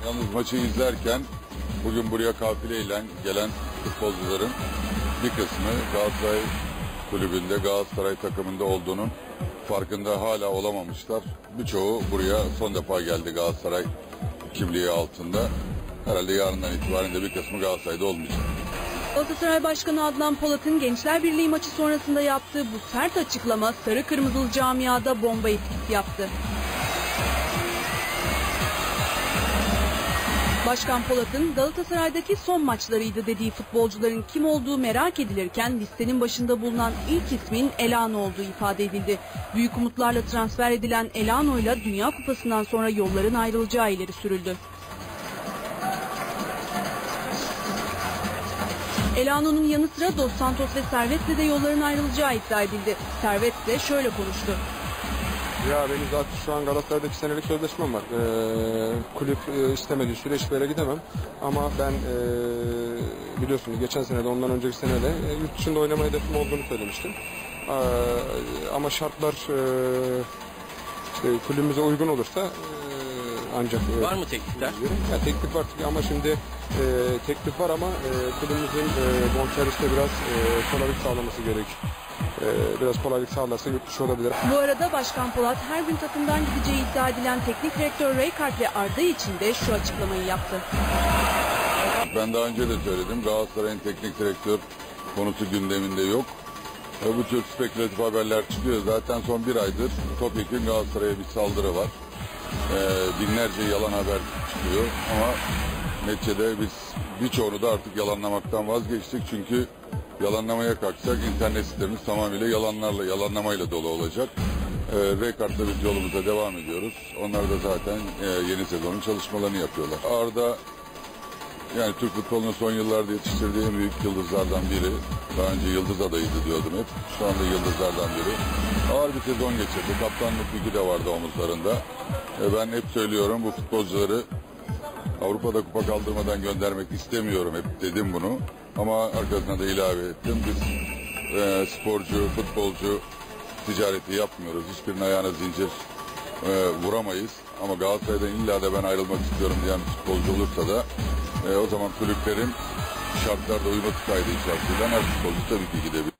Yalnız maçı izlerken bugün buraya kafileyle gelen futbolcuların bir kısmı Galatasaray kulübünde, Galatasaray takımında olduğunun farkında hala olamamışlar. Birçoğu buraya son defa geldi Galatasaray kimliği altında. Herhalde yarından itibaren de bir kısmı Galatasaray'da olmayacak. Galatasaray Başkanı Adnan Polat'ın Gençler Birliği maçı sonrasında yaptığı bu sert açıklama sarı kırmızılı camiada bomba etkisi yaptı. Başkan Polat'ın Galatasaray'daki son maçlarıydı dediği futbolcuların kim olduğu merak edilirken listenin başında bulunan ilk ismin Elano olduğu ifade edildi. Büyük umutlarla transfer edilen Elano'yla Dünya Kupası'ndan sonra yolların ayrılacağı ileri sürüldü. Elano'nun yanı sıra Dos Santos ve Servet'le de yolların ayrılacağı iddia edildi. Servet de şöyle konuştu. Ya benim zaten şu an Galatasaray'da 2 senelik sözleşmem var. Kulüp istemediği süre hiçbir yere gidemem. Ama ben biliyorsunuz geçen sene de ondan önceki sene de yurt dışında oynama hedefim olduğunu söylemiştim. Ama şartlar işte kulübümüze uygun olursa ancak... Var mı teklifler? Ya, teklif var ama şimdi teklif var ama kulübümüzün bonserviste biraz kolaylık sağlaması gerek. Biraz kolaylık sağlarsa yurt dışı olabilir. Bu arada Başkan Polat her gün takımdan gideceği iddia edilen teknik direktör Rijkaard ve Arda için de şu açıklamayı yaptı. Ben daha önce de söyledim. Galatasaray'ın teknik direktör konusu gündeminde yok. Bu tür spekülatif haberler çıkıyor. Zaten son bir aydır topyekun Galatasaray'a bir saldırı var. Binlerce yalan haber çıkıyor ama neticede biz birçoğunu da artık yalanlamaktan vazgeçtik. Çünkü yalanlamaya kalksak internet sitemiz tamamıyla yalanlamayla dolu olacak. Rijkaard'la biz yolumuza devam ediyoruz. Onlar da zaten yeni sezonun çalışmalarını yapıyorlar. Arda yani Türk futbolunun son yıllarda yetiştirdiği en büyük yıldızlardan biri. Daha önce yıldız adayıydı diyordum hep. Şu anda yıldızlardan biri. Ağır bir sezon geçirdi. Kaptanlık yükü de vardı omuzlarında. Ben hep söylüyorum bu futbolcuları Avrupa'da kupa kaldırmadan göndermek istemiyorum. Hep dedim bunu. Ama arkasına da ilave ettim. Biz sporcu, futbolcu ticareti yapmıyoruz. Hiçbirinin ayağına zincir vuramayız. Ama Galatasaray'dan illa da ben ayrılmak istiyorum diyen futbolcu olursa da o zaman kulüplerin şartlarda uyması kaydı içerisinde her futbolcu tabii ki gidebilir.